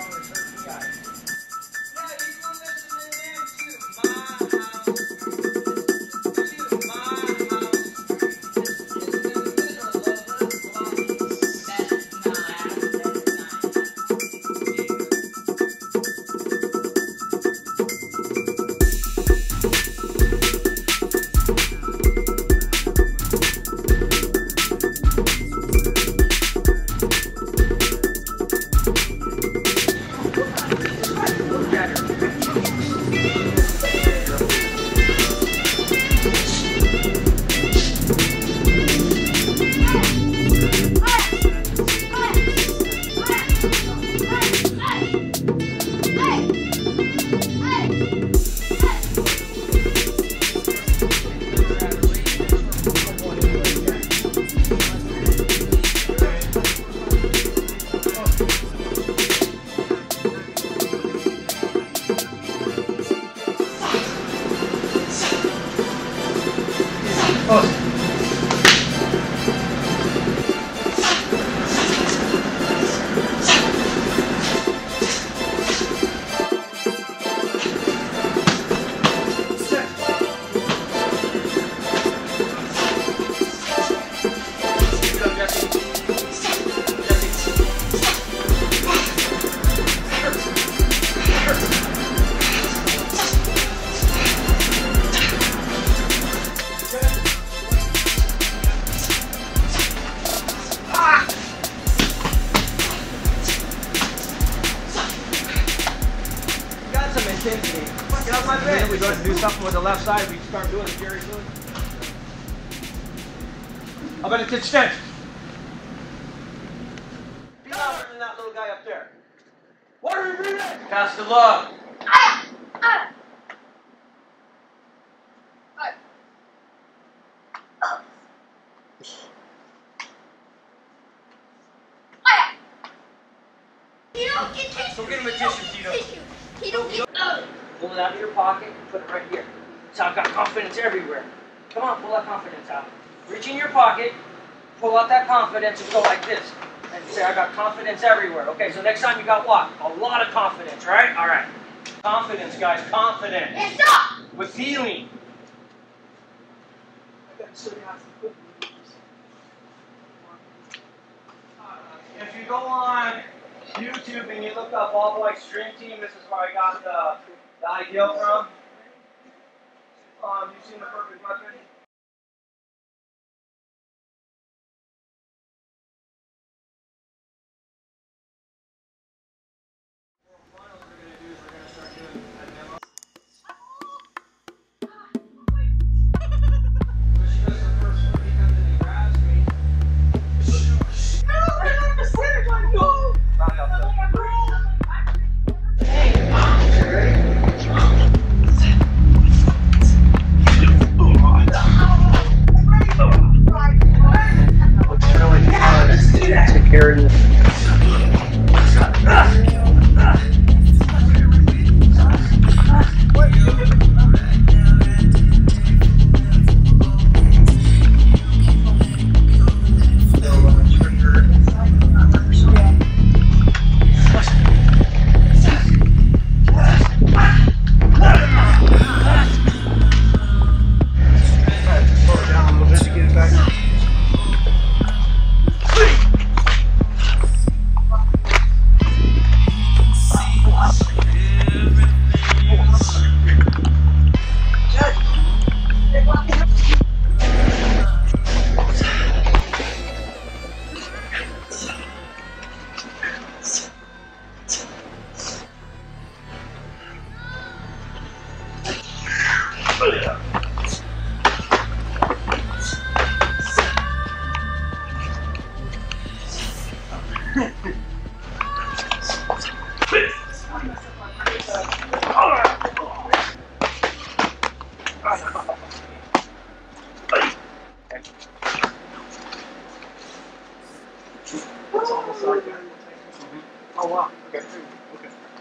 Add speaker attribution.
Speaker 1: Get off my bed. We go to do something with the left side. We start doing it, Jerry's doing. How about it's extend? Be louder than that little guy up there. What are we breathing? Pass the love.
Speaker 2: You don't get tissue.
Speaker 1: Go get him a tissue, Tito.
Speaker 2: He don't get.
Speaker 3: Pull it out of your pocket and put it right here. So I've got confidence everywhere. Come on, pull that confidence out. Reach in your pocket, pull out that confidence and go like this. And say, I got confidence everywhere. Okay, so next time you got what? A lot of confidence, right? All right. Confidence, guys, confidence.
Speaker 2: And stop!
Speaker 3: With feeling.
Speaker 1: If you go on YouTube and you look up All Boy Stream Team, this is where I got the idea from. You seen The Perfect Weapon? It's almost like that. Oh wow. Okay. Okay.